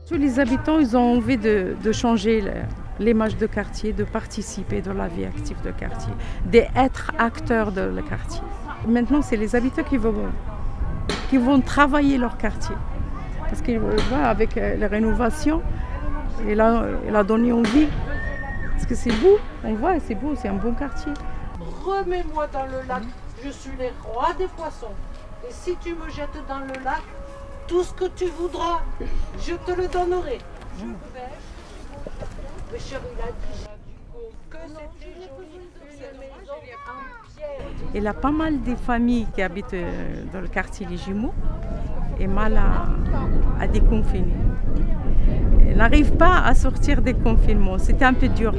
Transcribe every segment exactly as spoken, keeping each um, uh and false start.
Tous les habitants, ils ont envie de, de changer l'image de quartier, de participer dans la vie active de quartier, d'être acteurs de le quartier. Maintenant, c'est les habitants qui vont, qui vont travailler leur quartier. Parce qu'avec la rénovation, il a, il a donné envie. Parce que c'est beau, on voit, c'est beau, c'est un bon quartier. Remets-moi dans le lac, je suis les rois des poissons. Et si tu me jettes dans le lac, tout ce que tu voudras, je te le donnerai. Je pêche. Mais chérie, il a dit que c'était joli, une maison en pierre. Il y a pas mal de familles qui habitent dans le quartier Les Jumeaux et mal à, à déconfiner. Ils n'arrivent pas à sortir des confinements, c'était un peu dur.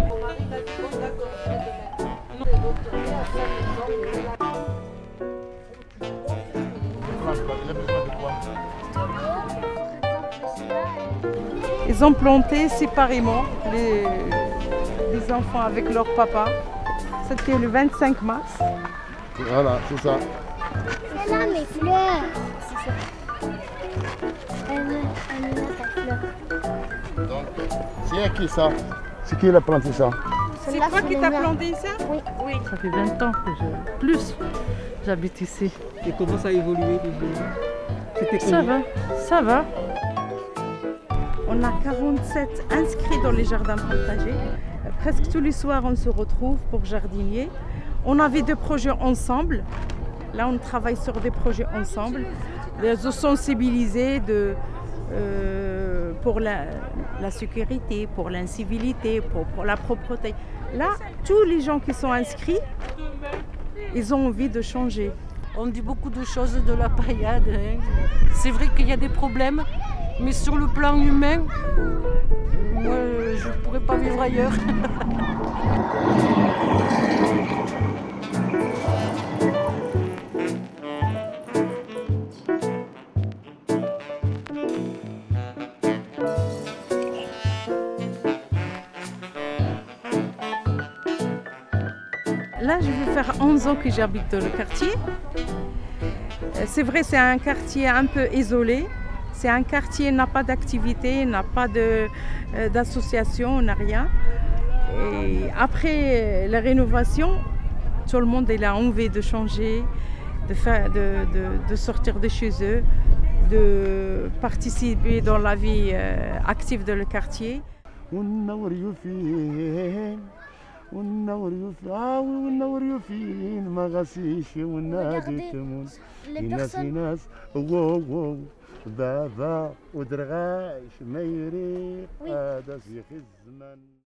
Ils ont planté séparément les, les enfants avec leur papa. C'était le vingt-cinq mars. Voilà, c'est ça. C'est là mes fleurs. C'est ça. Elle me elle me ta fleur. Donc, c'est à qui ça? C'est qui l'a planté ça? C'est toi qui t'as planté ça? Oui. Oui. Ça fait vingt ans que je... Plus, j'habite ici. Et comment ça a évolué? C'était Ça va, ça va. On a quarante-sept inscrits dans les jardins partagés. Presque tous les soirs, on se retrouve pour jardinier. On avait des projets ensemble. Là, on travaille sur des projets ensemble. De sensibiliser de, euh, pour la, la sécurité, pour l'incivilité, pour, pour la propreté. Là, tous les gens qui sont inscrits, ils ont envie de changer. On dit beaucoup de choses de la paillade. Hein. C'est vrai qu'il y a des problèmes, mais sur le plan humain, moi, je ne pourrais pas vivre ailleurs. Là, je vais faire onze ans que j'habite dans le quartier. C'est vrai, c'est un quartier un peu isolé. C'est un quartier qui n'a pas d'activité, n'a pas d'association, n'a rien. Et après la rénovation, tout le monde il a envie de changer, de, faire, de, de, de sortir de chez eux, de participer dans la vie euh, active de le quartier. والنور يفعى والنور يفين ما غاسيش والنادي تمون الناس ناس وو وو بابا ودرغاش ما يريق هذا سيخ الزمان.